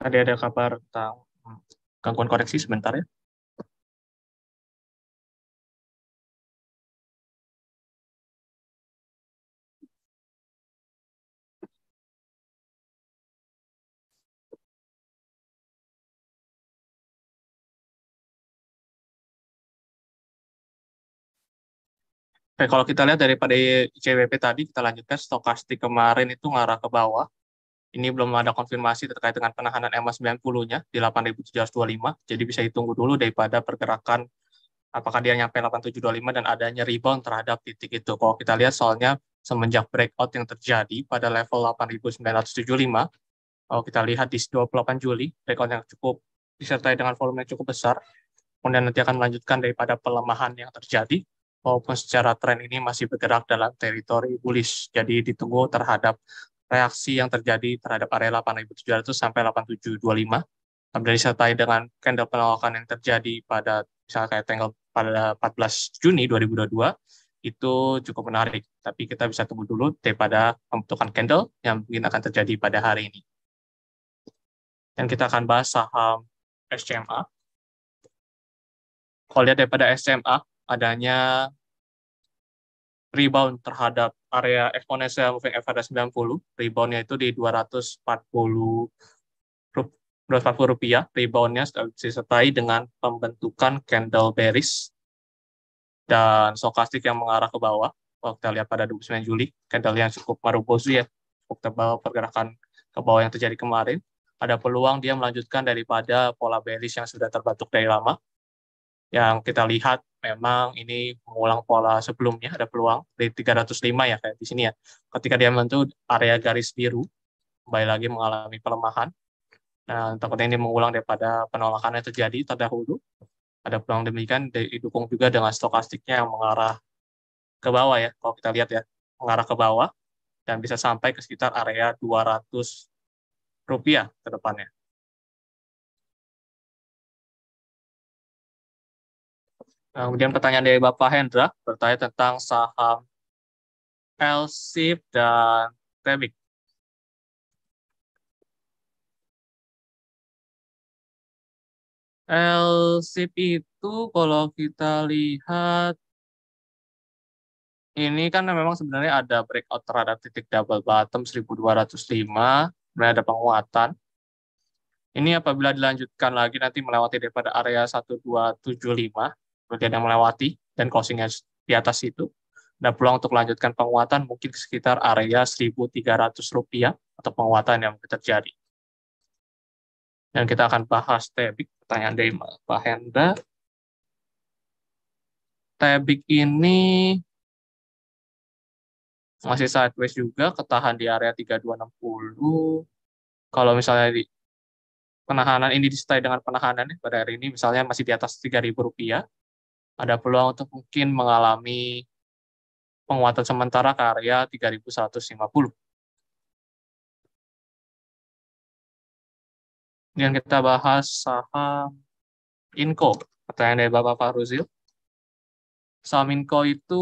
Tadi ada kabar tentang gangguan koneksi sebentar ya. Oke, kalau kita lihat daripada ICWP tadi, kita lanjutkan stokastik kemarin itu ngarah ke bawah. Ini belum ada konfirmasi terkait dengan penahanan EMA 90-nya di 8.725. Jadi bisa ditunggu dulu daripada pergerakan apakah dia nyampe 8.725 dan adanya rebound terhadap titik itu. Kalau kita lihat soalnya semenjak breakout yang terjadi pada level 8.975, kalau kita lihat di 28 Juli, breakout yang cukup disertai dengan volume yang cukup besar, kemudian nanti akan melanjutkan daripada pelemahan yang terjadi, walaupun secara tren ini masih bergerak dalam teritori bullish. Jadi ditunggu terhadap reaksi yang terjadi terhadap area 8.700 sampai 8.725. Kemudian disertai dengan candle penolakan yang terjadi pada misalnya kayak tanggal pada 14 Juni 2022, itu cukup menarik. Tapi kita bisa tunggu dulu daripada pembentukan candle yang mungkin akan terjadi pada hari ini. Dan kita akan bahas saham SCMA. Kalau lihat daripada SMA, adanya rebound terhadap area eksponensial moving average 90, reboundnya itu di 240 rupiah, reboundnya disertai dengan pembentukan candle bearish dan stokastik yang mengarah ke bawah. Kalau kita lihat pada 29 Juli, candle yang cukup marubozu ya, cukup tebal pergerakan ke bawah yang terjadi kemarin. Ada peluang dia melanjutkan daripada pola bearish yang sudah terbentuk dari lama, yang kita lihat memang ini mengulang pola sebelumnya, ada peluang di 305 ya kayak di sini ya. Ketika dia membentuk area garis biru, kembali lagi mengalami pelemahan. Nah, takutnya ini mengulang daripada penolakan yang terjadi terdahulu. Ada peluang demikian didukung juga dengan stokastiknya yang mengarah ke bawah ya. Kalau kita lihat ya, mengarah ke bawah dan bisa sampai ke sekitar area 200 rupiah ke depannya. Nah, kemudian pertanyaan dari Bapak Hendra bertanya tentang saham LSIP dan Tebik. LSIP itu kalau kita lihat ini kan memang sebenarnya ada breakout terhadap titik double bottom 1205, kemudian ada penguatan. Ini apabila dilanjutkan lagi nanti melewati daripada area 1275, kemudian yang melewati dan closingnya di atas itu. Ada peluang untuk melanjutkan penguatan mungkin sekitar area 1.300 rupiah atau penguatan yang terjadi. Dan kita akan bahas Tebik, pertanyaan dari Pak Hendra. Tebik ini masih sideways juga, ketahan di area 3260. Kalau misalnya di penahanan ini disertai dengan penahanan pada hari ini misalnya masih di atas 3.000 rupiah, ada peluang untuk mungkin mengalami penguatan sementara ke area 3.150. Kemudian kita bahas saham Inco. Pertanyaan dari Bapak Fahruzil. Saham Inco itu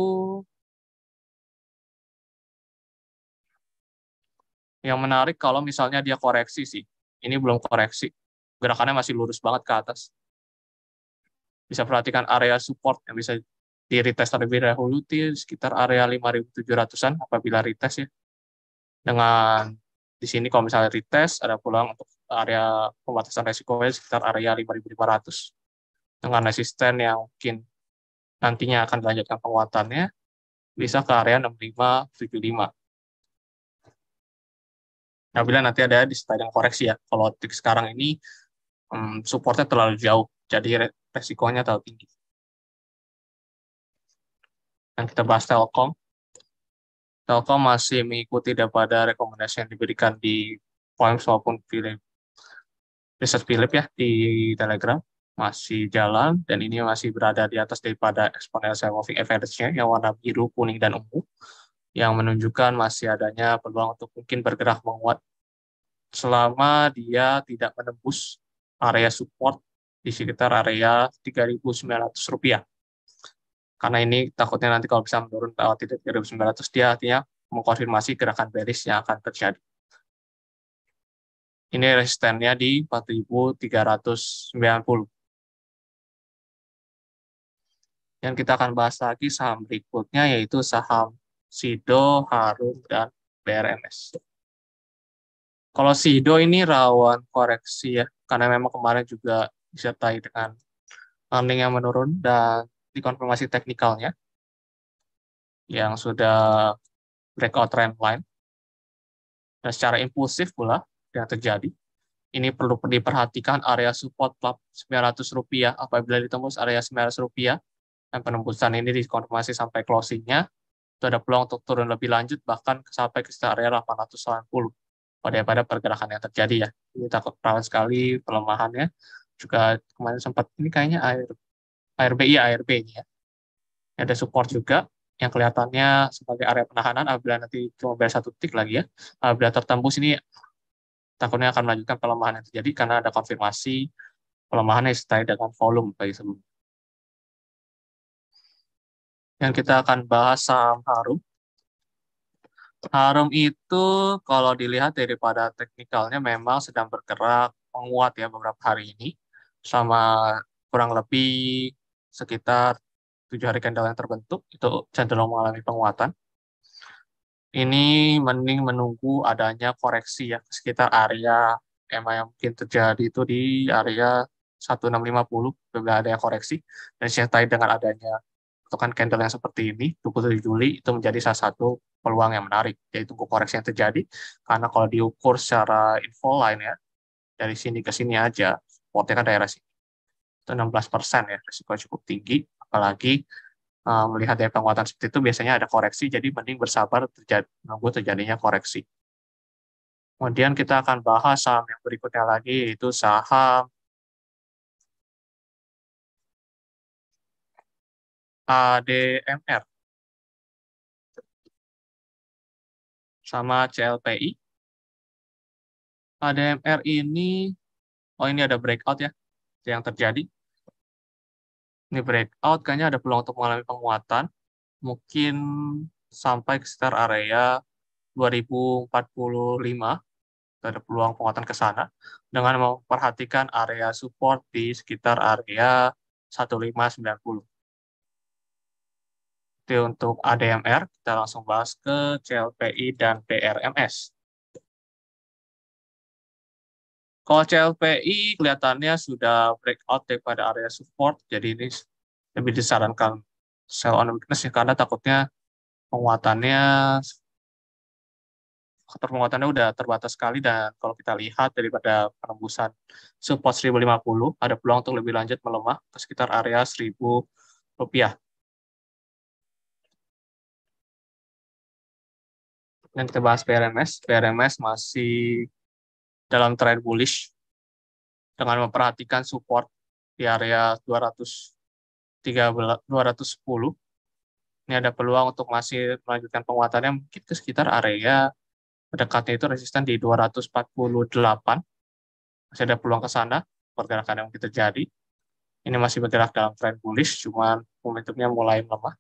yang menarik kalau misalnya dia koreksi sih. Ini belum koreksi. Gerakannya masih lurus banget ke atas. Bisa perhatikan area support yang bisa di retest terlebih dahulu di sekitar area 5.700-an apabila retest ya. Dengan di sini kalau misalnya retest ada peluang untuk area pembatasan resikonya sekitar area 5.500 dengan resisten yang mungkin nantinya akan dilanjutkan penguatannya bisa ke area 6575. Nah, bila nanti ada di stadion koreksi ya, kalau sekarang ini supportnya terlalu jauh, jadi resikonya terlalu tinggi. Dan kita bahas Telkom. Telkom masih mengikuti daripada rekomendasi yang diberikan di Poems maupun Research Philip ya di Telegram. Masih jalan dan ini masih berada di atas daripada exponential moving average-nya yang warna biru, kuning, dan ungu yang menunjukkan masih adanya peluang untuk mungkin bergerak menguat selama dia tidak menembus area support di sekitar area 3.900 rupiah. Karena ini takutnya nanti kalau bisa menurun lewat 3.900 dia artinya mengkonfirmasi gerakan bearish yang akan terjadi. Ini resistennya di 4.390. Yang kita akan bahas lagi saham berikutnya yaitu saham Sido, Harum, dan BRMS. Kalau Sido ini rawan koreksi ya, karena memang kemarin juga disertai dengan earning yang menurun dan dikonfirmasi teknikalnya yang sudah breakout trend line dan secara impulsif pula yang terjadi. Ini perlu diperhatikan area support Rp900 apabila ditembus area Rp900 dan penembusan ini dikonfirmasi sampai closingnya itu ada peluang untuk turun lebih lanjut bahkan sampai ke area 890 pada pergerakan yang terjadi ya. Ini takut rawan sekali pelemahannya. Juga kemarin sempat ini kayaknya ARB ya ARB ini ya. Ada support juga yang kelihatannya sebagai area penahanan apabila nanti cuma bayar satu tick lagi ya. Apabila tertembus ini takutnya akan melanjutkan pelemahan yang terjadi karena ada konfirmasi pelemahan yang disertai dengan volume bagi sebelumnya. Yang kita akan bahas saham Harum. Harum itu kalau dilihat daripada teknikalnya memang sedang bergerak menguat ya beberapa hari ini. Sama kurang lebih sekitar 7 hari candle yang terbentuk, itu cenderung mengalami penguatan. Ini mending menunggu adanya koreksi ya, sekitar area EMA yang mungkin terjadi itu di area 1650, bila ada yang koreksi. Dan disertai dengan adanya kan candle yang seperti ini, 27 Juli, itu menjadi salah satu peluang yang menarik, yaitu tunggu koreksi yang terjadi, karena kalau diukur secara info line ya, dari sini ke sini aja, supportnya kan daerah sini, itu 16% ya, risiko cukup tinggi, apalagi melihat dari penguatan seperti itu, biasanya ada koreksi, jadi mending bersabar menunggu terjadinya koreksi. Kemudian kita akan bahas saham yang berikutnya lagi, yaitu saham ADMR sama CLPI. ADMR ini, oh ini ada breakout ya, yang terjadi. Ini breakout, kayaknya ada peluang untuk mengalami penguatan, mungkin sampai ke sekitar area 2045, ada peluang penguatan ke sana, dengan memperhatikan area support di sekitar area 1590. Itu untuk ADMR, kita langsung bahas ke CLPI dan PRMS. Kalau CLPI kelihatannya sudah breakout daripada area support, jadi ini lebih disarankan sell on weakness ya, karena takutnya penguatannya faktor penguatannya udah terbatas sekali dan kalau kita lihat daripada penembusan support 1050 ada peluang untuk lebih lanjut melemah ke sekitar area Rp1.000. Dan kita bahas PRMS. PRMS masih dalam trend bullish dengan memperhatikan support di area 210. Ini ada peluang untuk masih melanjutkan penguatannya mungkin ke sekitar area dekatnya itu resisten di 248. Masih ada peluang ke sana, pergerakan yang mungkin terjadi. Ini masih bergerak dalam tren bullish, cuman momentumnya mulai melemah.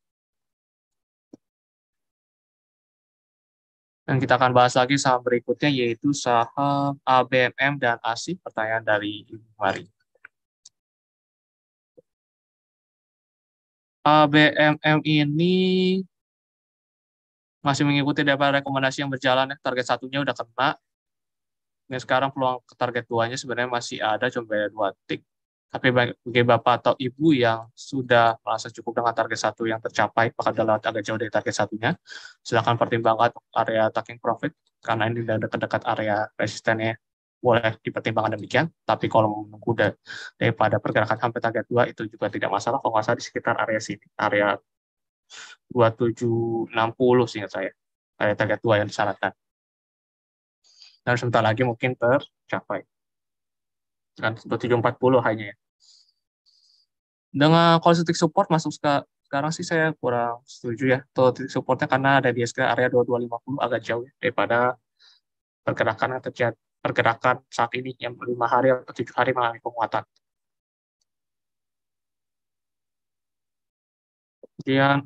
Dan kita akan bahas lagi saham berikutnya, yaitu saham ABMM dan ASI. Pertanyaan dari Ibu Mari. ABMM ini masih mengikuti daripada rekomendasi yang berjalan. Target satunya udah kena. Dan sekarang peluang ke target 2-nya sebenarnya masih ada, cuma beda 2 tick. Tapi bagi Bapak atau Ibu yang sudah merasa cukup dengan target 1 yang tercapai, bahkan udah agak jauh dari target satunya, silakan pertimbangkan area taking profit, karena ini udah dekat-dekat area resistennya, boleh dipertimbangkan demikian. Tapi kalau menunggu daripada pergerakan sampai target 2, itu juga tidak masalah, kalau nggak salah di sekitar area sini, area 2760 seingat saya, area target 2 yang disarankan. Dan sebentar lagi mungkin tercapai. Kan 2740 hanya ya. Dengan kalau titik support masuk sekarang sih saya kurang setuju ya. Tuh titik supportnya karena ada di area 2250 agak jauh ya, daripada pergerakan yang terjadi pergerakan saat ini yang 5 hari atau 7 hari mengalami penguatan. Kemudian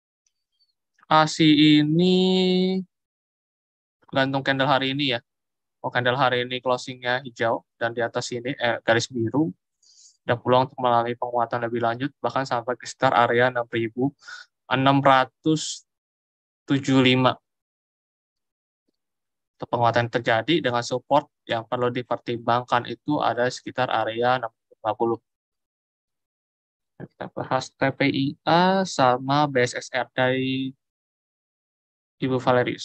ASI ini gantung candle hari ini ya. Oh, candle hari ini closingnya hijau dan di atas ini garis biru, ada peluang untuk mengalami penguatan lebih lanjut bahkan sampai ke sekitar area 6.675. Untuk penguatan yang terjadi dengan support yang perlu dipertimbangkan itu ada sekitar area 650. Kita bahas TPIA sama BSSR dari Ibu Valerius.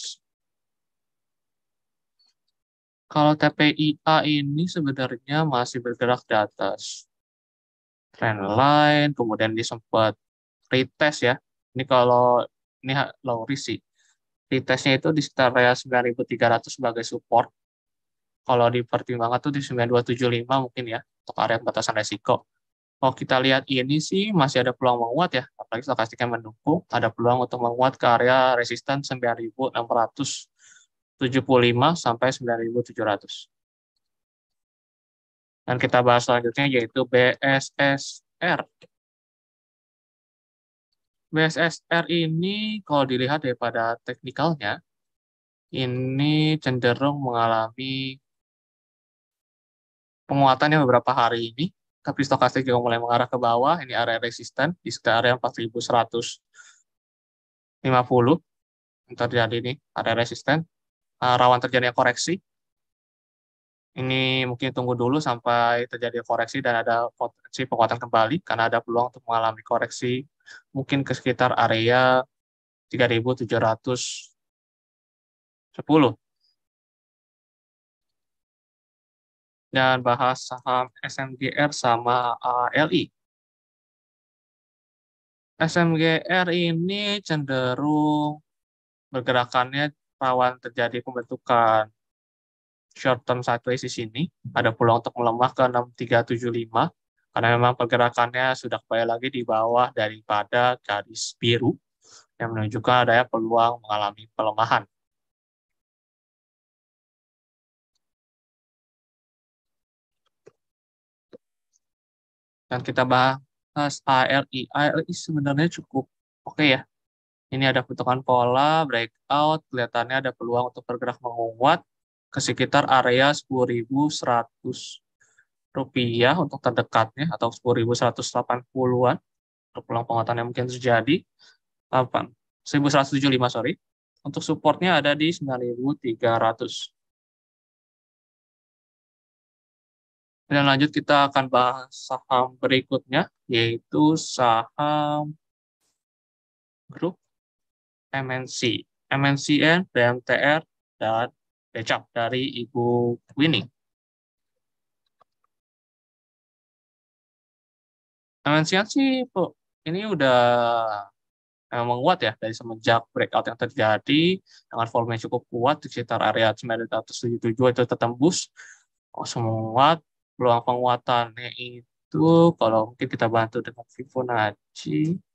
Kalau TPIA ini sebenarnya masih bergerak di atas trendline, kemudian dia sempat retest ya. Ini kalau ini low risk sih. Retestnya itu di sekitar area 9.300 sebagai support. Kalau dipertimbangkan tuh di 9.275 mungkin ya, untuk area batasan resiko. Kalau kita lihat ini sih masih ada peluang menguat ya, apalagi stokastiknya mendukung, ada peluang untuk menguat ke area resisten 9.675 sampai 9.700. Dan kita bahas selanjutnya yaitu BSSR. BSSR ini kalau dilihat daripada teknikalnya, ini cenderung mengalami penguatannya beberapa hari ini, tapi stokastik juga mulai mengarah ke bawah, ini area resisten di sekitar area 4.150 yang terjadi ini, area resisten, rawan terjadinya koreksi. Ini mungkin tunggu dulu sampai terjadi koreksi dan ada potensi penguatan kembali, karena ada peluang untuk mengalami koreksi mungkin ke sekitar area 3.710. Dan bahas saham SMGR sama ALI. SMGR ini cenderung pergerakannya rawan terjadi pembentukan short term sideways di sini. Ada peluang untuk melemah ke 6375 karena memang pergerakannya sudah kembali lagi di bawah daripada garis biru yang menunjukkan adanya peluang mengalami pelemahan. Dan kita bahas ALI. ALI sebenarnya cukup oke ya. Ini ada bentukan pola, breakout, kelihatannya ada peluang untuk bergerak menguat ke sekitar area 10.100 rupiah untuk terdekatnya atau 10.180-an untuk peluang penguatan yang mungkin terjadi. 1175 sorry. Untuk supportnya ada di 9.300. Dan lanjut kita akan bahas saham berikutnya yaitu saham grup MNC. MNCN, BMTR, dan Becap dari Ibu Winning. MNCN sih ini udah menguat ya dari semenjak breakout yang terjadi dengan volume yang cukup kuat di sekitar area 977 itu tertembus. Semua peluang penguatannya itu kalau mungkin kita bantu dengan Fibonacci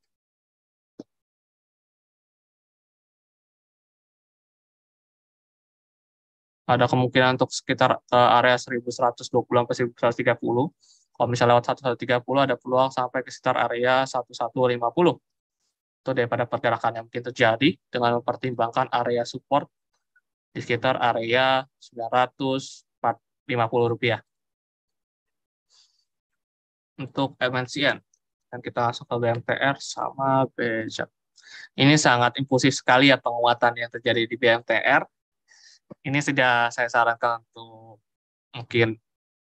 ada kemungkinan untuk sekitar area 1120 sampai 1130. Kalau misalnya lewat 1130 ada peluang sampai ke sekitar area 1150. Itu daripada pergerakan yang mungkin terjadi dengan mempertimbangkan area support di sekitar area 950 rupiah untuk MNCN. Dan kita langsung ke BMTR sama BCA. Ini sangat impulsif sekali ya penguatan yang terjadi di BMTR. Ini sudah saya sarankan untuk mungkin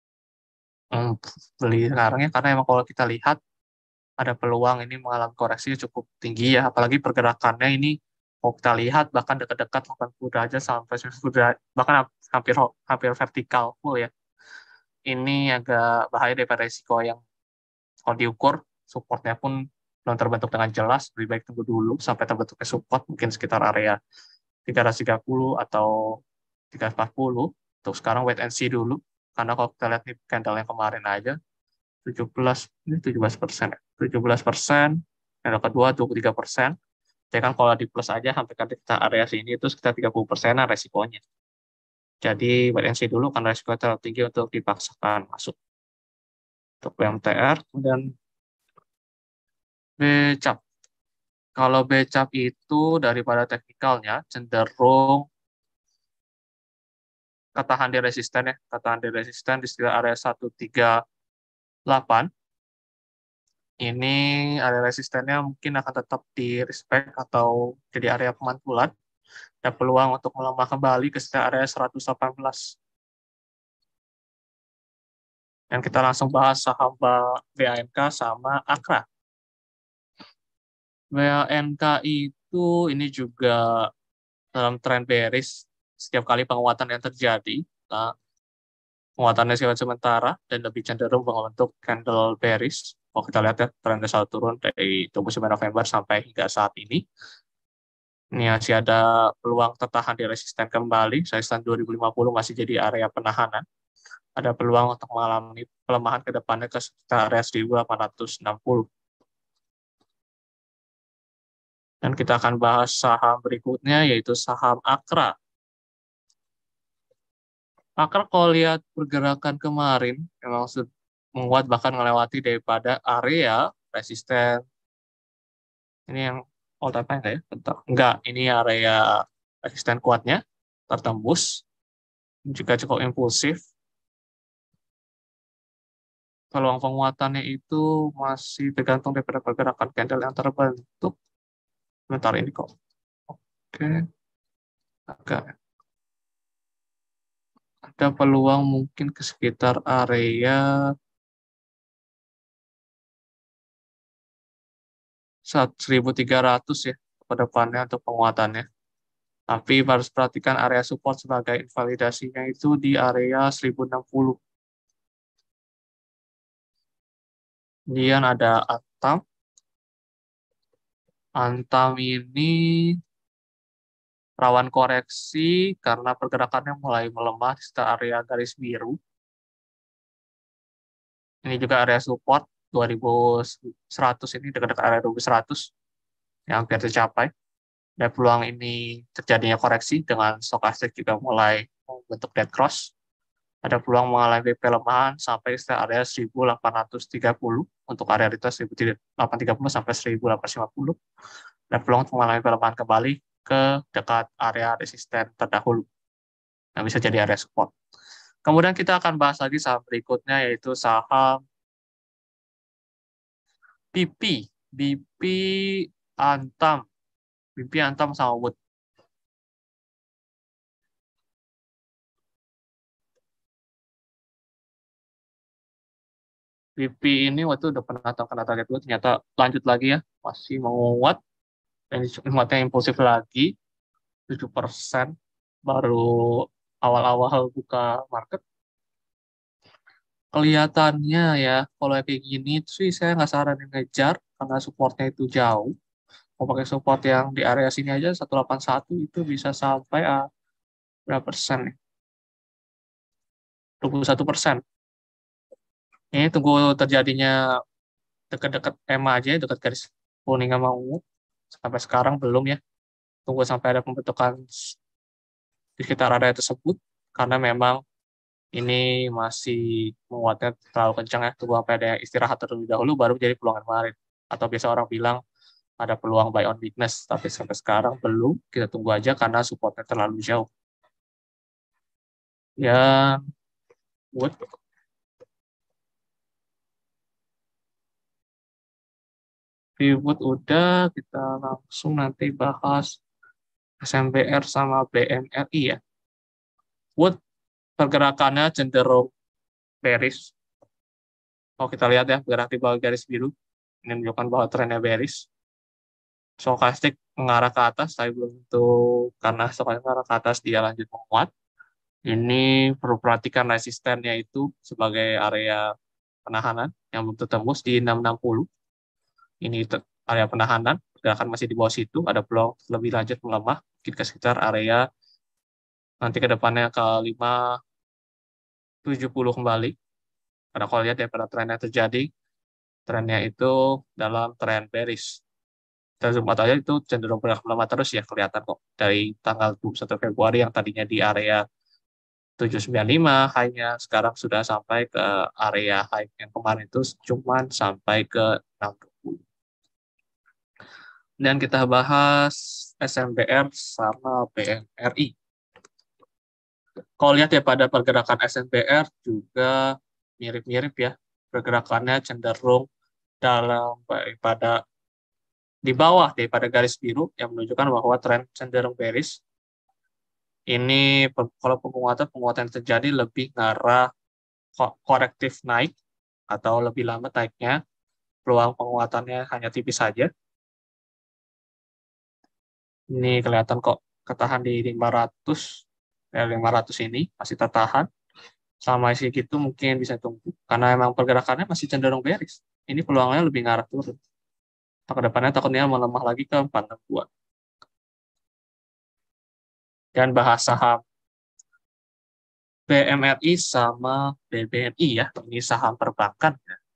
beli sekarang ya, karena emang kalau kita lihat ada peluang ini mengalami koreksi cukup tinggi ya, apalagi pergerakannya ini kalau kita lihat bahkan dekat-dekat 80 derajat sampai 90 derajat, bahkan hampir hampir vertikal full ya. Ini agak bahaya daripada risiko yang kalau diukur supportnya pun belum terbentuk dengan jelas, lebih baik tunggu dulu sampai terbentuknya support mungkin sekitar area 330 atau 340. Untuk sekarang wait and see dulu, karena kalau kita lihat nih candle yang kemarin aja 17 ini 17%, 17%, yang kedua 23%. Jadi kan kalau di plus aja sampai ke kita area sini itu sekitar 30%-an resikonya. Jadi wait and see dulu karena resiko terlalu tinggi untuk dipaksakan masuk. Untuk BMTR, kemudian BCAP. Kalau BCAP itu daripada teknikalnya cenderung ketahan di resisten ya, ketahan di resisten di sekitar area 138. Ini area resistennya mungkin akan tetap di respect atau jadi area pemantulan. Ada peluang untuk melemah kembali ke sekitar area 118. Dan kita langsung bahas saham BANK sama Akra. BANK itu ini juga dalam tren bearish. Setiap kali penguatan yang terjadi, nah, penguatannya sifat sementara dan lebih cenderung membentuk candle bearish. Kalau kita lihat ya, trennya selalu turun dari 29 November sampai hingga saat ini. Ini masih ada peluang tertahan di resisten kembali. Resisten 2050 masih jadi area penahanan. Ada peluang untuk mengalami pelemahan ke depannya ke sekitar area 1860. Dan kita akan bahas saham berikutnya, yaitu saham Akra. Akra kalau lihat pergerakan kemarin, memang menguat bahkan melewati daripada area resisten. Ini yang all time high nggak ya? Bentar. Enggak, ini area resisten kuatnya, tertembus. Juga cukup impulsif. Peluang penguatannya itu masih tergantung daripada pergerakan candle yang terbentuk. Sebentar ini kok. Oke, agak ada peluang mungkin ke sekitar area 1.300 ya ke depannya untuk penguatannya. Tapi harus perhatikan area support sebagai invalidasinya itu di area 1060. Kemudian ada Antam. Antam ini rawan koreksi karena pergerakannya mulai melemah di sekitar area garis biru. Ini juga area support 2100, ini dekat-dekat area 2100 yang hampir tercapai. Dan peluang ini terjadinya koreksi dengan stokastik juga mulai membentuk dead cross. Ada peluang mengalami pelemahan sampai sekitar area 1830 untuk area retest 1830 sampai 1850. Dan peluang untuk mengalami pelemahan kembali ke dekat area resisten terdahulu yang bisa jadi area support. Kemudian kita akan bahas lagi saham berikutnya, yaitu saham BP. BP Antam. BP Antam sama Wood. BP ini waktu udah pernah kena target dulu, ternyata lanjut lagi ya, masih menguat, dan menguatnya impulsif lagi, 7% baru awal-awal buka market. Kelihatannya ya, kalau kayak gini sih saya nggak saranin ngejar, karena supportnya itu jauh. Mau pakai support yang di area sini aja, 181 itu bisa sampai berapa persen nih? 21%. Ini tunggu terjadinya dekat-dekat EMA aja, dekat garis kuning sama ungu. Sampai sekarang belum ya. Tunggu sampai ada pembentukan di sekitar area tersebut, karena memang ini masih menguatnya terlalu kencang ya. Tunggu sampai ada istirahat terlebih dahulu, baru jadi peluang kemarin. Atau biasa orang bilang ada peluang buy on weakness, tapi sampai sekarang belum. Kita tunggu aja karena supportnya terlalu jauh. Ya, buat ribut udah, kita langsung nanti bahas SMBR sama BMRI ya. Wood pergerakannya cenderung bearish. Kalau kita lihat ya, bergerak di bawah garis biru, ini menunjukkan bahwa trennya bearish. Stokastik mengarah ke atas, tapi belum tentu karena stokastik mengarah ke atas dia lanjut menguat. Ini perlu perhatikan resistennya itu sebagai area penahanan yang belum tertembus di 660. Ini area penahanan, pergerakan masih di bawah situ, ada peluang lebih lanjut melemah, mungkin ke sekitar area nanti ke depannya ke 570 kembali. Karena kalau lihat daripada tren yang terjadi, trennya itu dalam tren bearish. Kita zoom out aja itu cenderung bergerak melemah terus ya, kelihatan kok. Dari tanggal 21 Februari yang tadinya di area 795 high-nya, sekarang sudah sampai ke area high yang kemarin itu cuman sampai ke 60. Dan kita bahas SMBR sama BMRI. Kalau lihat ya pada pergerakan SNBR juga mirip-mirip ya. Pergerakannya cenderung dalam pada di bawah daripada garis biru yang menunjukkan bahwa tren cenderung bearish. Ini kalau penguatan yang terjadi lebih ngarah korektif naik atau lebih lambat naiknya. Peluang penguatannya hanya tipis saja. Ini kelihatan kok ketahan di 500. 500 ini masih tertahan. Sama isi gitu mungkin bisa tunggu. Karena memang pergerakannya masih cenderung bearish. Ini peluangnya lebih ngarah turun. Ke depannya takutnya melemah lagi ke 462. Dan bahas saham BMRI sama BBNI ya. Ini saham perbankan.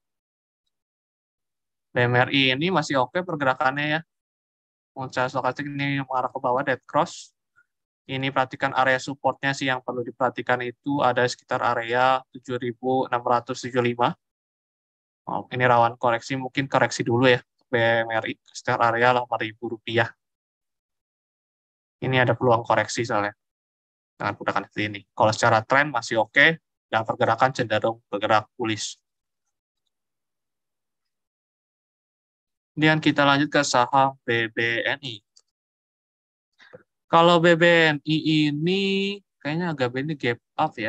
BMRI ini masih oke pergerakannya ya. Secara stokastik ini mengarah ke bawah, dead cross. Ini perhatikan area supportnya sih yang perlu diperhatikan itu ada sekitar area 7.675. Oh, ini rawan koreksi, mungkin koreksi dulu ya. BMRI sekitar area 8.000 rupiah. Ini ada peluang koreksi soalnya dengan pergerakan seperti ini. Kalau secara tren masih oke, dan pergerakan cenderung bergerak bullish. Kemudian kita lanjut ke saham BBNI. Kalau BBNI ini kayaknya agak ini gap up ya.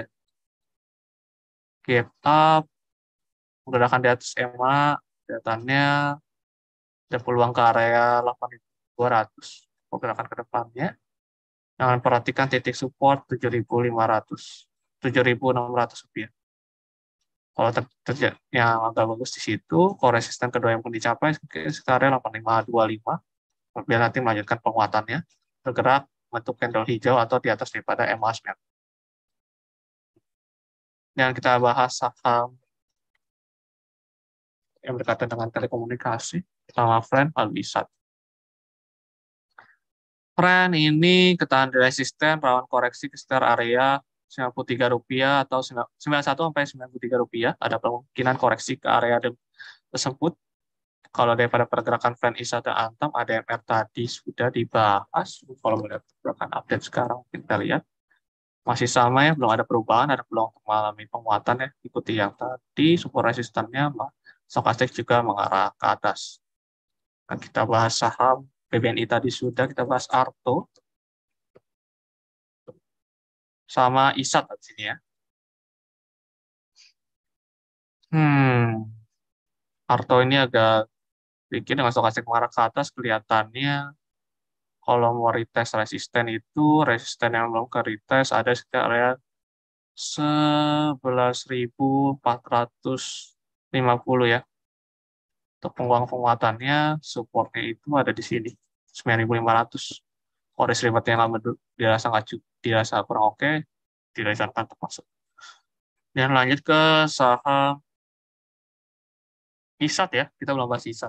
Gap up, pergerakan di atas EMA, kelihatannya ada peluang ke area 8.200 pergerakan ke depannya. Jangan perhatikan titik support 7.500, 7.600 rupiah. Kalau terjadi yang agak bagus di situ, kalau resisten kedua yang pun dicapai sekitar 8.525, biar nanti melanjutkan penguatannya, bergerak bentuk candle hijau atau di atas daripada EMA 9. Dan kita bahas saham yang berkaitan dengan telekomunikasi, sama Friend Albisat. Friend ini ketahan resisten, rawan koreksi ke sekitar area Rp93 atau 91 sampai Rp93. Ada kemungkinan koreksi ke area tersebut. Kalau daripada pergerakan Friend ISA dan Antam, ADMR tadi sudah dibahas. Kalau melihat pergerakan update sekarang, kita lihat masih sama ya, belum ada perubahan, ada peluang untuk mengalami penguatan ya. Ikuti yang tadi, support resistannya, stokastik juga mengarah ke atas. Dan kita bahas saham BBNI tadi sudah, kita bahas Arto sama ISAT di sini ya. Arto ini agak sedikit dengan stokastik mengarah ke atas, kelihatannya kalau mau retest resisten itu, resisten yang belum ke retest ada sekitar area 11.450 ya. Untuk penguatannya, supportnya itu ada di sini, 9.500. Kalau risk yang lama dirasa nggak dirasa kurang oke, direncanakan untuk masuk. Dan lanjut ke saham ISAT ya, kita belum bahas ISAT.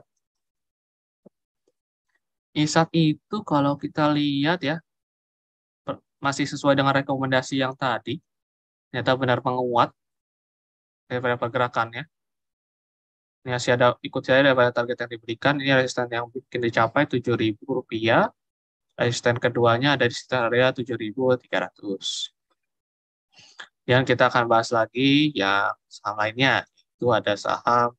ISAT itu kalau kita lihat ya, masih sesuai dengan rekomendasi yang tadi, ternyata benar menguat daripada pergerakannya. Ini masih ada ikut saya daripada target yang diberikan. Ini resisten yang bikin dicapai Rp7.000. Resisten keduanya ada di sekitar area 7.300. Dan kita akan bahas lagi yang saham lainnya. Itu ada saham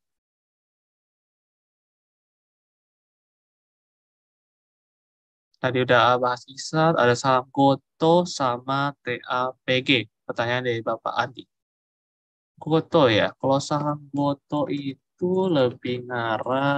tadi udah bahas ISAT, ada saham Goto sama TAPG. Pertanyaan dari Bapak Adi. Goto ya, kalau saham Goto itu lebih ngarah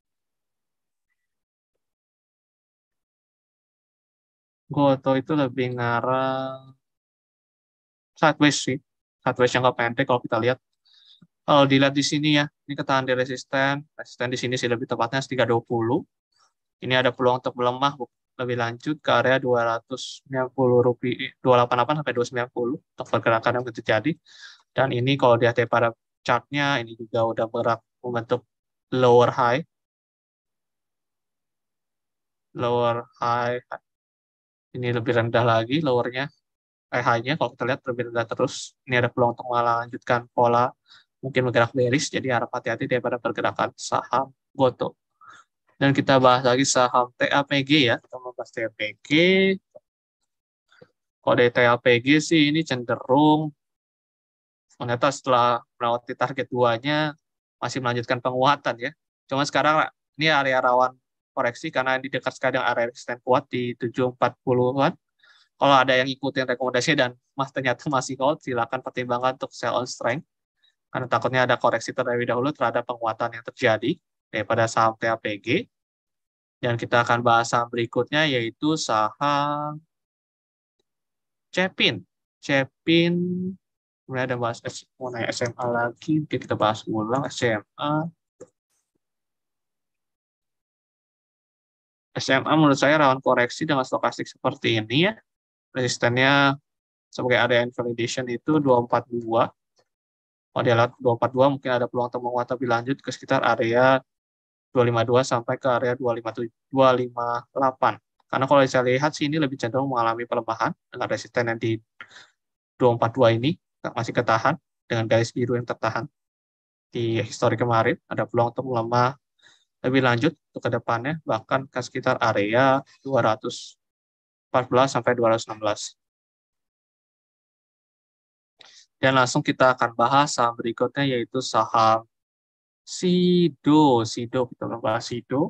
Goto itu lebih ngarah sideways sih. Sideways yang nggak pendek kalau kita lihat. Kalau dilihat di sini ya, ini ketahan di resisten. Resisten di sini sih lebih tepatnya 320. Ini ada peluang untuk melemah lebih lanjut ke area 290 rupiah, 288 sampai 290 untuk pergerakan yang terjadi. Dan ini kalau dilihat pada chartnya, ini juga udah bergerak membentuk lower high. Lower high. Ini lebih rendah lagi lowernya. High-nya kalau kita lihat lebih rendah terus. Ini ada peluang untuk melanjutkan pola mungkin bergerak bearish, jadi harap hati-hati daripada pergerakan saham Goto. Dan kita bahas lagi saham TAPG ya, kita membahas TAPG. Kalau dari TLPG sih ini cenderung ternyata setelah melewati target 2-nya masih melanjutkan penguatan ya. Cuma sekarang ini area rawan koreksi karena di dekat sekali dengan area resisten kuat di 740-an. Kalau ada yang ikutin rekomendasi dan ternyata masih hold, silakan pertimbangkan untuk sell on strength. Karena takutnya ada koreksi terlebih dahulu terhadap penguatan yang terjadi daripada saham TLPG. Dan kita akan bahas saham berikutnya yaitu saham Cepin. Cepin, kemudian ada bahas mau nanya SMA lagi, mungkin kita bahas ulang SMA. SMA menurut saya rawan koreksi dengan stokastik seperti ini ya. Resistennya sebagai area invalidation itu 242. Kalau dia lihat 242 mungkin ada peluang untuk menguat lebih lanjut ke sekitar area 252 sampai ke area 258. Karena kalau saya lihat sih ini lebih cenderung mengalami pelemahan dengan resisten yang di 242 ini masih ketahan dengan garis biru yang tertahan di histori kemarin. Ada peluang untuk melemah lebih lanjut untuk ke depannya bahkan ke sekitar area 214 sampai 216. Dan langsung kita akan bahas saham berikutnya yaitu saham Sido. Kita bahas Sido.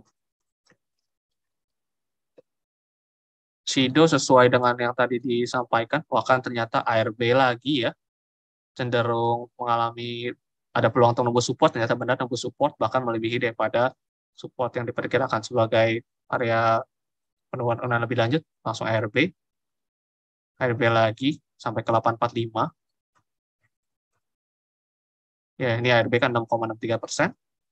Sido sesuai dengan yang tadi disampaikan, bahkan ternyata ARB lagi ya, cenderung mengalami ada peluang untuk nembus support, ternyata benar nembus support, bahkan melebihi daripada support yang diperkirakan sebagai area penurunan lebih lanjut, langsung ARB lagi sampai ke 845. Ya, ini ARB kan 6,63%.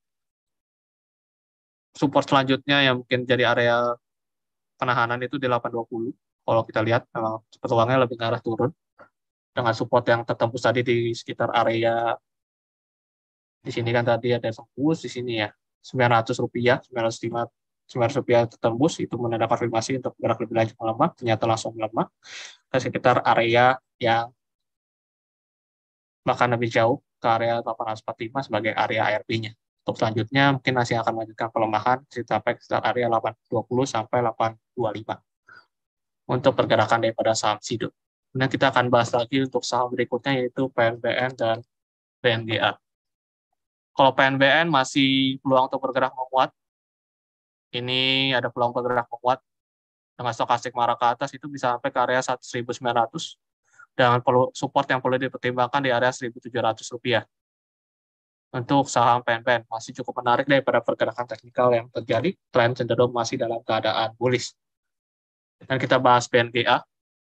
Support selanjutnya yang mungkin jadi area penahanan itu di 820. Kalau kita lihat memang peluangnya lebih ke arah turun dengan support yang tertembus tadi di sekitar area di sini kan tadi ada tembus di sini ya Rp900, 905, Rp900 tertembus itu menandakan konfirmasi untuk gerak lebih lanjut melemah, ternyata langsung melemah ke sekitar area yang bahkan lebih jauh ke area 845 sebagai area ARB-nya. Untuk selanjutnya mungkin masih akan melanjutkan pelemahan sampai ke sekitar area 820 sampai 825 untuk pergerakan daripada saham SIDO. Kemudian kita akan bahas lagi untuk saham berikutnya yaitu PNBN dan BNGA. Kalau PNBN masih peluang untuk bergerak menguat, ini ada peluang bergerak menguat dengan stokastik marah ke atas itu bisa sampai ke area 1.900 dengan support yang perlu dipertimbangkan di area Rp1.700. Untuk saham PNBN masih cukup menarik daripada pergerakan teknikal yang terjadi, tren cenderung masih dalam keadaan bullish. Dan kita bahas BNGA.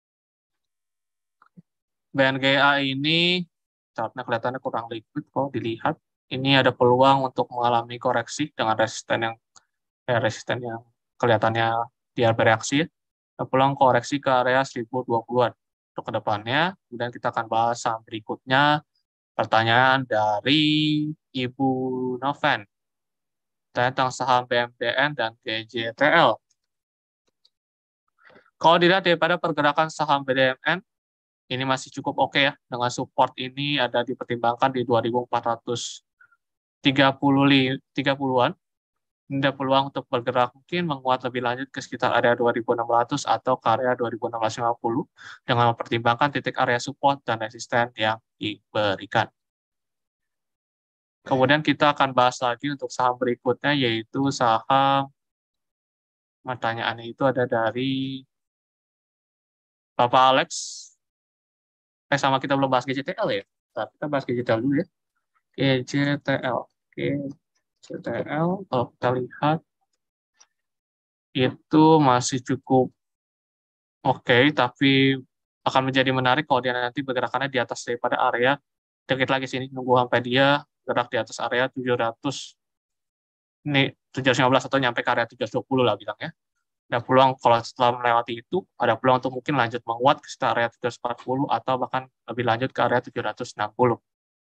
BNGA ini chartnya kelihatannya kurang liquid kalau dilihat. Ini ada peluang untuk mengalami koreksi dengan resisten yang kelihatannya dia bereaksi. Ada peluang koreksi ke area 1020-an untuk kedepannya. Kemudian kita akan bahas saham berikutnya. Pertanyaan dari Ibu Noven tentang saham BMDN dan GJTL. Kalau dilihat daripada pergerakan saham BDMN, ini masih cukup oke ya. Dengan support ini ada dipertimbangkan di 2430-an. Ini ada peluang untuk bergerak mungkin menguat lebih lanjut ke sekitar area 2600 atau ke area 2650 dengan mempertimbangkan titik area support dan resisten yang diberikan. Kemudian kita akan bahas lagi untuk saham berikutnya yaitu saham, pertanyaannya itu ada dari Bapak Alex. Sama kita belum bahas GJTL ya. Tapi kita bahas GJTL dulu ya. GJTL. GJTL kalau kita lihat itu masih cukup oke, tapi akan menjadi menarik kalau dia nanti bergerakannya di atas daripada area dikit lagi sini, nunggu sampai dia gerak di atas area 700, ini 715 atau nyampe ke area 720 lah bilangnya. Ada peluang kalau setelah melewati itu, ada peluang untuk mungkin lanjut menguat ke sekitar area 740 atau bahkan lebih lanjut ke area 760.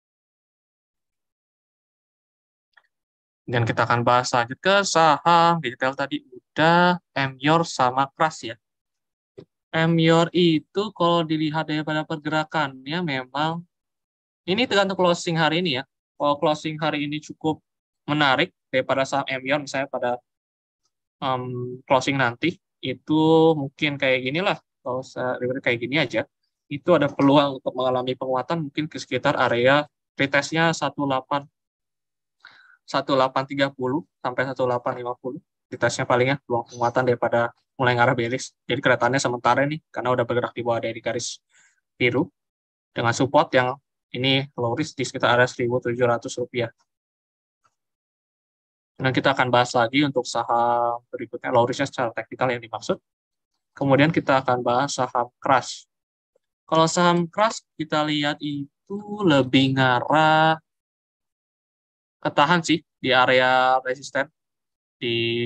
Dan kita akan bahas lanjut ke saham digital tadi udah Emyor sama Kras ya. Emyor itu kalau dilihat daripada pergerakannya memang ini tergantung closing hari ini ya. Kalau closing hari ini cukup menarik daripada saham Emyor misalnya pada closing nanti itu mungkin kayak gini lah. kalau saya lihat kayak gini aja, itu ada peluang untuk mengalami penguatan mungkin ke sekitar area retestnya 1830 sampai 1850. Retestnya palingnya peluang penguatan daripada mulai ngarah bearish. Jadi kelihatannya sementara nih karena udah bergerak di bawah dari garis biru dengan support yang ini low risk di sekitar area 1.700 rupiah. Dan kita akan bahas lagi untuk saham berikutnya, low risk secara teknikal yang dimaksud. Kemudian kita akan bahas saham Crush. Kalau saham Crush kita lihat itu lebih ngarah ketahan sih di area resisten di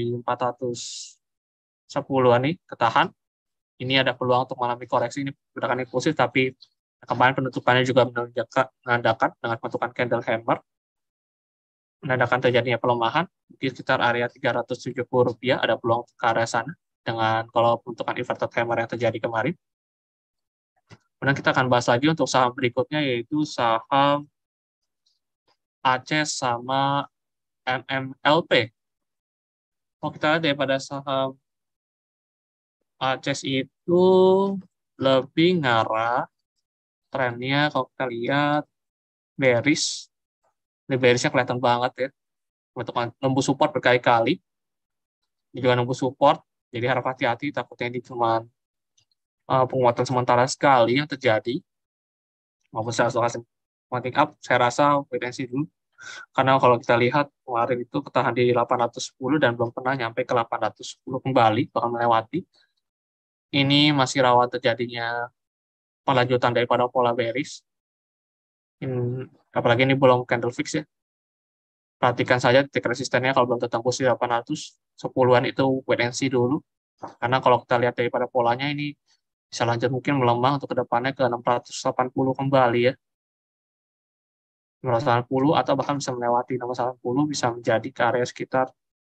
410-an nih, ketahan. Ini ada peluang untuk mengalami koreksi, ini pergerakan impulsif, tapi kemarin penutupannya juga menandakan dengan bentukan candle hammer, menandakan terjadinya pelemahan di sekitar area 370 rupiah, ada peluang ke arah sana dengan kalau bentukan inverted hammer yang terjadi kemarin. Kemudian kita akan bahas lagi untuk saham berikutnya yaitu saham ACES sama MMLP. Kalau kita lihat daripada saham ACES itu lebih ngarah trennya kalau kita lihat bearish. Ini bearishnya kelihatan banget ya. Untuk nembus support berkali-kali. Ini juga nembus support. Jadi harap hati-hati, takutnya ini cuma penguatan sementara sekali yang terjadi. Maupun secara lokasi pointing up, saya rasa wait and see dulu. Karena kalau kita lihat kemarin itu ketahan di 810 dan belum pernah nyampe ke 810 kembali, bahkan melewati. Ini masih rawan terjadinya lanjutan daripada pola bearish. Apalagi ini belum candle fix ya. Perhatikan saja titik resistennya kalau belum tertembus di 810-an itu wait and see dulu. Karena kalau kita lihat daripada polanya ini bisa lanjut mungkin melemah untuk kedepannya ke 680 kembali ya. 680 atau bahkan bisa melewati 680 bisa menjadi ke area sekitar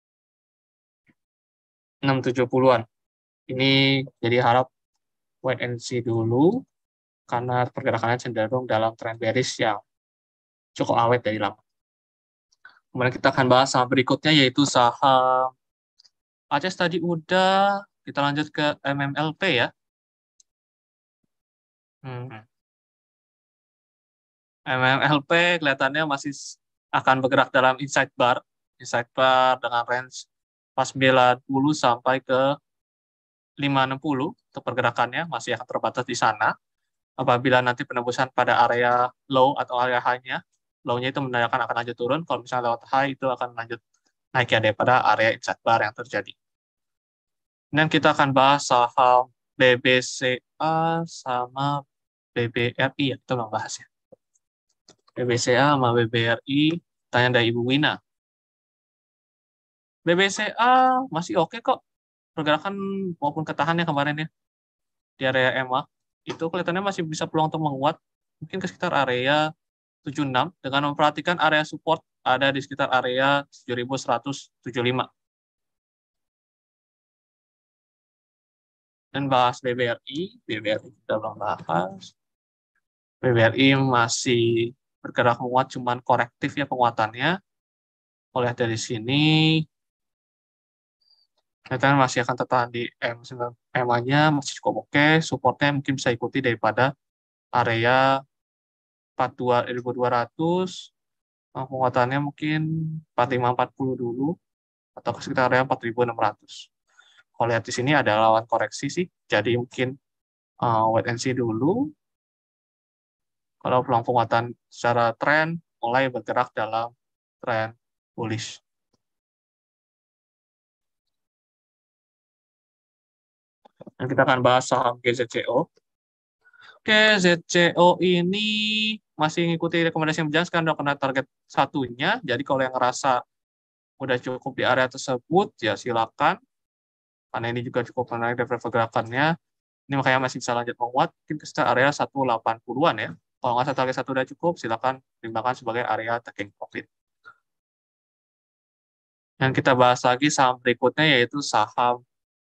670-an. Ini jadi harap wait and see dulu karena pergerakannya cenderung dalam tren bearish yang cukup awet dari lama. Kemudian kita akan bahas saham berikutnya yaitu saham ACES tadi udah, kita lanjut ke MMLP ya. MMLP kelihatannya masih akan bergerak dalam inside bar dengan range 490 sampai ke 560 untuk pergerakannya masih akan terbatas di sana. Apabila nanti penembusan pada area low atau area high-nya, low-nya itu menandakan akan lanjut turun, kalau misalnya lewat high itu akan lanjut naik ya daripada area inside bar yang terjadi. Dan kita akan bahas saham BBCA sama BBRI ya, kita belum bahas ya. BBCA sama BBRI, tanya dari Ibu Wina. BBCA masih oke kok, pergerakan maupun ketahannya kemarin ya, di area EMA, itu kelihatannya masih bisa peluang untuk menguat, mungkin ke sekitar area 76, dengan memperhatikan area support ada di sekitar area 7175. Dan bahas BBRI kita belum bahas. BBRI masih bergerak menguat, cuman korektif ya penguatannya. Kalau lihat dari sini, ternyata masih akan tertahan di MA-nya masih cukup oke, supportnya mungkin bisa ikuti daripada area 42.200, penguatannya mungkin 4540 dulu, atau ke sekitar area 4600. Kalau lihat di sini ada lawan koreksi sih, jadi mungkin wait and see dulu. Kalau peluang penguatan secara tren mulai bergerak dalam tren bullish. Dan kita akan bahas saham GZCO. Oke, ZCO ini masih mengikuti rekomendasi yang menjelaskan udah kena target satunya. Jadi kalau yang ngerasa udah cukup di area tersebut, ya silakan. Karena ini juga cukup menarik dari pergerakannya. Ini makanya masih bisa lanjut menguat, mungkin ke area 180-an ya. Kalau nggak target satu udah cukup, silakan pertimbangkan sebagai area taking profit. Dan kita bahas lagi saham berikutnya yaitu saham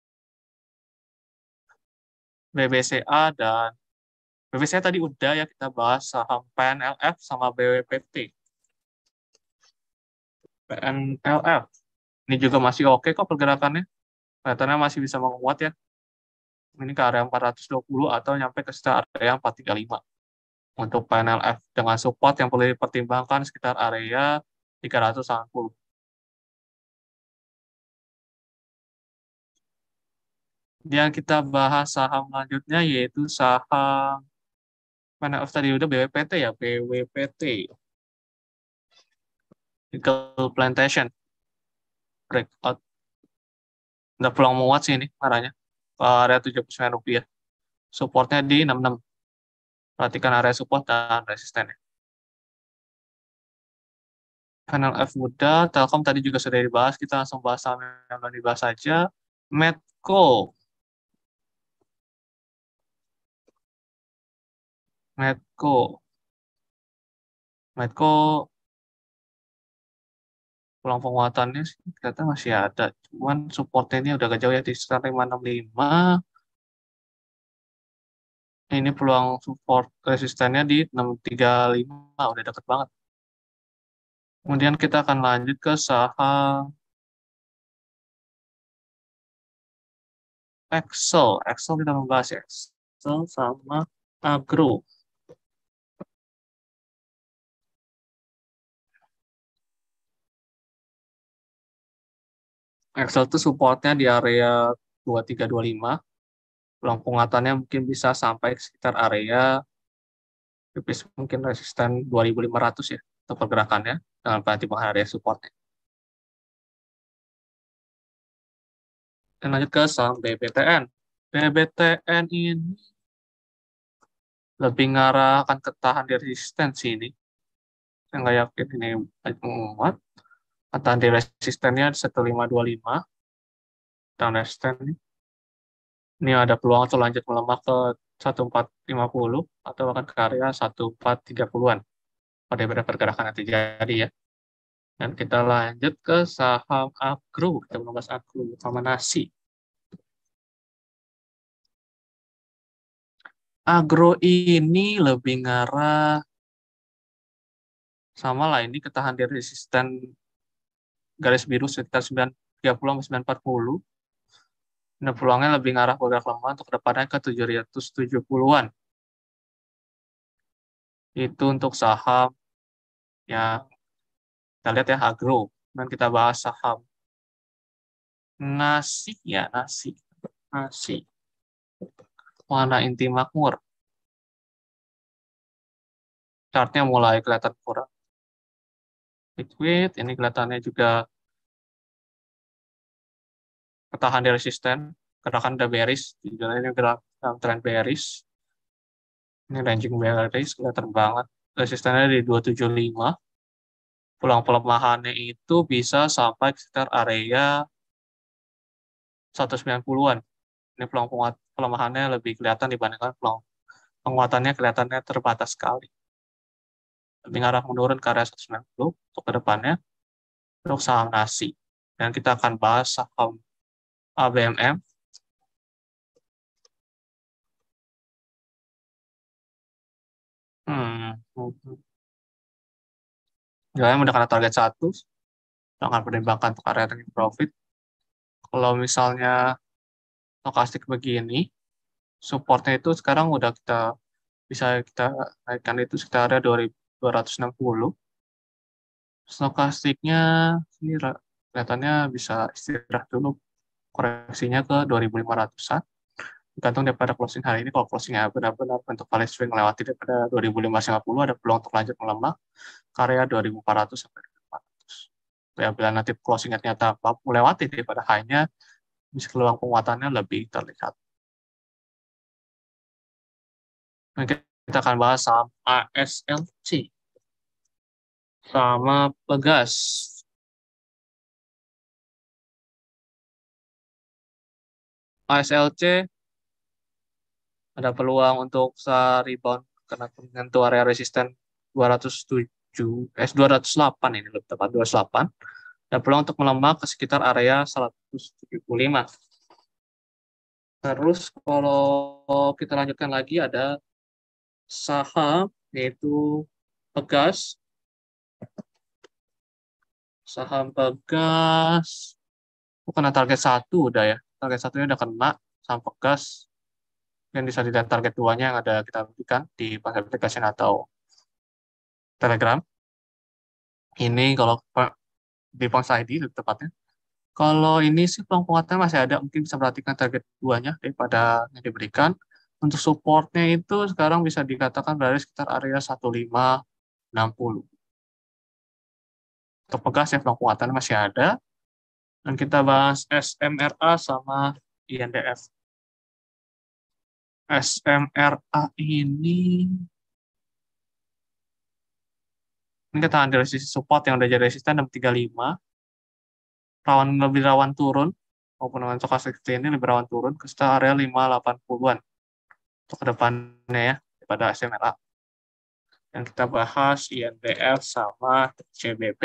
BBCA dan BBCA tadi udah ya kita bahas saham PNLF sama BWPT. PNLF ini juga masih oke kok pergerakannya. Kelihatannya masih bisa menguat ya. Ini ke area 420 atau nyampe ke sekitar area 435. Untuk PNLF dengan support yang perlu dipertimbangkan sekitar area 380. Kemudian kita bahas saham selanjutnya yaitu saham PNLF tadi udah BWPT ya, BWPT. Eagle Plantation breakout. Udah pulang menguat sih ini arahnya. Ke area 79 rupiah. Supportnya di 66. Perhatikan area support dan resistennya. Panel F udah, Telkom tadi juga sudah dibahas, kita langsung bahas saham yang udah dibahas saja. Medco. Medco. Medco pulang penguatannya sih ternyata masih ada. Cuman supportnya ini udah agak jauh ya di sekitar 565. Ini peluang support resistennya di 635, udah deket banget. Kemudian kita akan lanjut ke saham Excel. Excel kita membahas ya. Excel sama Agro. Excel itu supportnya di area 2325. Peluang penguatannya mungkin bisa sampai ke sekitar area tipis mungkin resisten 2500 ya untuk pergerakannya dengan pertimbangan area supportnya. Dan lanjut ke saham BBTN. BBTN ini lebih ngarah akan ketahan di resistensi ini. Saya nggak yakin ini menguat. Ketahan di resistennya di 1525 dan resisten ini ada peluang untuk lanjut melemah ke 1450 atau bahkan ke area 1430-an pada pergerakan yang terjadi ya. Dan kita lanjut ke saham agro, kita membahas agro sama nasi. Agro ini lebih ngarah sama lah, ini ketahan di resisten garis biru sekitar 930-940. Nah, peluangnya lebih ngarah bergerak lemah untuk kedepannya ke 770-an. Itu untuk saham yang kita lihat ya agro. Dan kita bahas saham nasi ya, nasi. Nasi. Warna inti makmur. Chartnya mulai kelihatan kurang liquid. Ini kelihatannya juga ketahan di resisten. Gerakan udah bearish. Ini gerak dalam trend bearish. Ini ranging bearish, kelihatan banget. Resistennya di 275. Pulang pelemahannya itu bisa sampai ke sekitar area 190-an. Ini peluang pelemahannya lebih kelihatan dibandingkan peluang penguatannya kelihatannya terbatas sekali. Lebih ngarah menurun ke area 190 untuk ke depannya untuk saham nasi. Dan kita akan bahas saham ABMM. Hmm. Jalannya mendekati target 1, akan pertimbangkan untuk area taking profit. Kalau misalnya stokastik begini, supportnya itu sekarang udah bisa kita naikkan itu sekitar area 2260. Stokastiknya ini kelihatannya bisa istirahat dulu koreksinya ke 2500-an. Tergantung daripada closing hari ini. Kalau closingnya benar-benar bentuk value swing melewati daripada 2550, ada peluang untuk lanjut melemah ke area 2400 sampai 2400. Ya, bila nanti closingnya ternyata melewati daripada high-nya, bisa peluang penguatannya lebih terlihat. Mungkin kita akan bahas saham ASLC sama Pegas. ASLC ada peluang untuk rebound karena menyentuh area resisten 207, 208 ini lebih tepat 208. Ada peluang untuk melemah ke sekitar area 175. Terus kalau kita lanjutkan lagi ada saham yaitu Pegas. Saham Pegas bukan target 1 udah ya. Target 1-nya udah kena saham Pegas. dan bisa dilihat target 2-nya yang ada kita berikan di paket application atau Telegram. Ini kalau di Pons ID lebih tepatnya. Kalau ini sih peluang penguatan masih ada, mungkin bisa perhatikan target 2-nya daripada yang diberikan. Untuk supportnya itu sekarang bisa dikatakan berada sekitar area 1560. Untuk pegas ya peluang penguatan masih ada. Dan kita bahas SMRA sama INDF. SMRA ini kita ambil sisi support yang udah jadi resisten 635, lebih rawan turun, maupun dengan stokastik ini lebih rawan turun ke sekitar area 580-an untuk kedepannya ya, daripada SMRA. Dan kita bahas INDF sama CBP.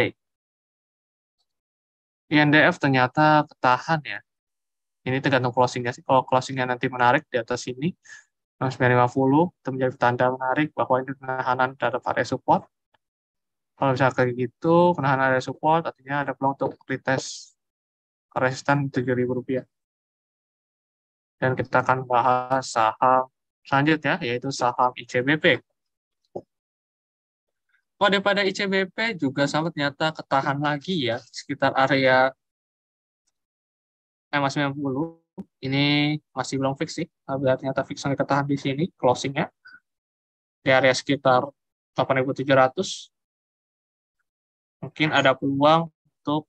INDF ternyata ketahan ya. Ini tergantung closingnya sih. Kalau closingnya nanti menarik di atas ini, 950, itu menjadi tanda menarik bahwa ini penahanan terhadap area support. Kalau bisa kayak gitu, penahanan area support, artinya ada peluang untuk retest resisten Rp7.000. Dan kita akan bahas saham selanjutnya, yaitu saham ICBP. Pada ICBP juga sama ternyata ketahan lagi ya, sekitar area EMA 90. Ini masih belum fix sih, ternyata fix yang ketahan di sini, closingnya di area sekitar 8.700. Mungkin ada peluang untuk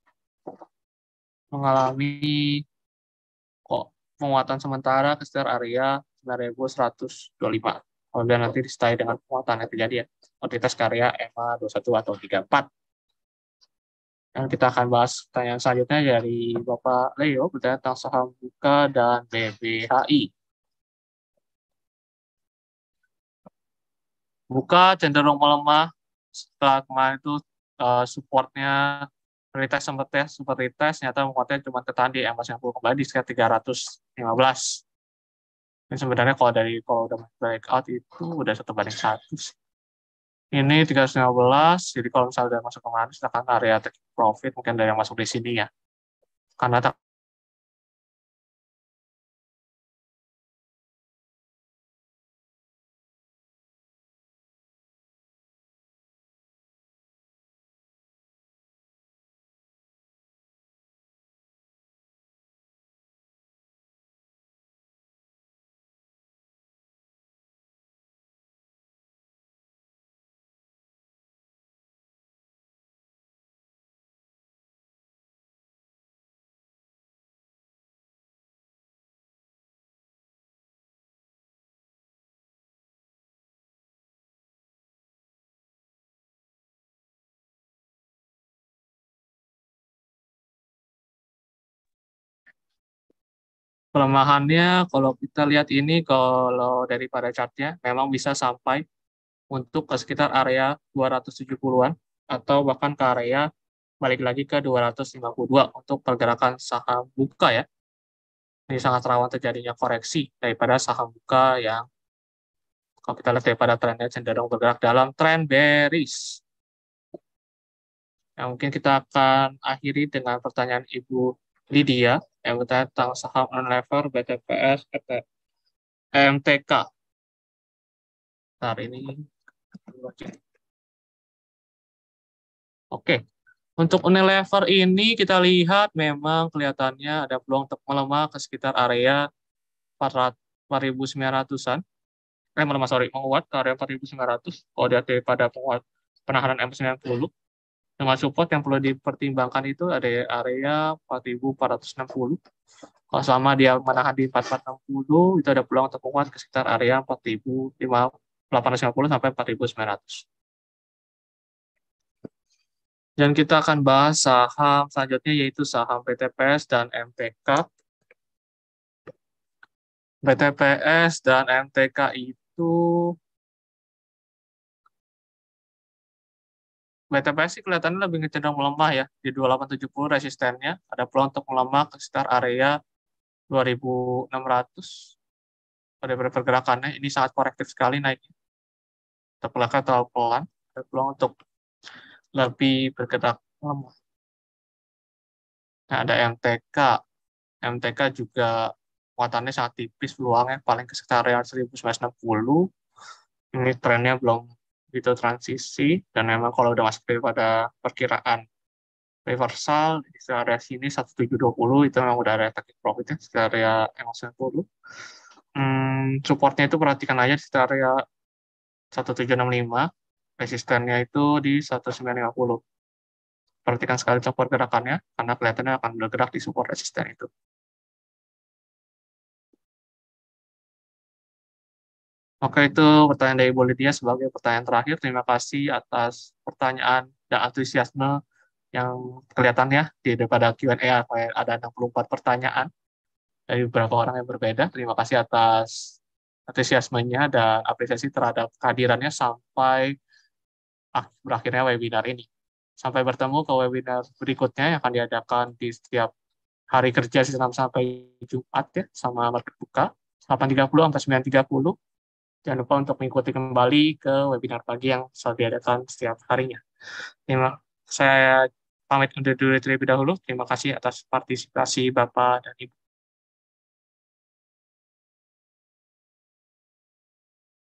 mengalami kok penguatan sementara ke sekitar area 9.125. Kemudian nanti disertai dengan penguatan yang terjadi ya, kuantitas karya EMA 21 atau 34. Dan kita akan bahas pertanyaan selanjutnya dari Bapak Leo bertanya tentang saham Buka dan BBHI. Buka cenderung melemah setelah kemarin itu supportnya retest sempat retest, ternyata menguatnya cuma tertahan di EMA 90 kembali di sekitar 315. Ini sebenarnya kalau udah breakout itu udah 1/1. Ini 315, jadi kalau misalnya udah masuk kemarin, silakan area take profit mungkin dari yang masuk di sini ya. Karena pelemahannya kalau kita lihat ini kalau daripada chartnya memang bisa sampai untuk ke sekitar area 270-an atau bahkan ke area balik lagi ke 252 untuk pergerakan saham Buka ya. Ini sangat rawan terjadinya koreksi daripada saham Buka yang kalau kita lihat daripada trennya cenderung bergerak dalam tren bearish. Yang mungkin kita akan akhiri dengan pertanyaan Ibu Lydia yang bertanya tentang saham Unilever, BTPS, EMTK. Ntar ini. Oke, untuk Unilever ini kita lihat memang kelihatannya ada peluang untuk melemah ke sekitar area 4.900-an. Melemah, sorry, menguat ke area 4.900. Kalau dia daripada penguat penahanan M90. Dengan support yang perlu dipertimbangkan itu ada area 4.460. Kalau selama dia menahan di 4.460, itu ada peluang untuk menguat ke sekitar area 4.850 sampai 4.900. Dan kita akan bahas saham selanjutnya yaitu saham BTPS dan MTK. BTPS dan MTK itu BTPS sih kelihatannya lebih cenderung melemah ya. Di 2870 resistennya ada peluang untuk melemah ke sekitar area 2.600. Pada pergerakannya ini sangat korektif sekali naiknya. Terpelakar atau pelan, ada peluang untuk lebih bergerak lemah. Nah, ada MTK. MTK juga muatannya sangat tipis peluangnya, paling ke sekitar 1960. Ini trennya belum itu transisi, dan memang kalau udah masuk daripada perkiraan reversal di area sini 1720 itu memang udah ada taking profit ya di area MA90. Supportnya itu perhatikan aja di area 1765, resistennya itu di 1950. Perhatikan sekali support gerakannya karena kelihatannya akan bergerak di support resisten itu. Oke, itu pertanyaan dari Bu Lydia sebagai pertanyaan terakhir. Terima kasih atas pertanyaan dan antusiasme yang kelihatannya daripada Q&A ada 64 pertanyaan dari beberapa orang yang berbeda. Terima kasih atas antusiasmenya dan apresiasi terhadap kehadirannya sampai berakhirnya webinar ini. Sampai bertemu ke webinar berikutnya yang akan diadakan di setiap hari kerja Senin sampai Jumat ya, sama market buka 8.30 sampai 9.30. Jangan lupa untuk mengikuti kembali ke webinar pagi yang selalu diadakan setiap harinya. Saya pamit undur diri terlebih dahulu. Terima kasih atas partisipasi Bapak dan Ibu.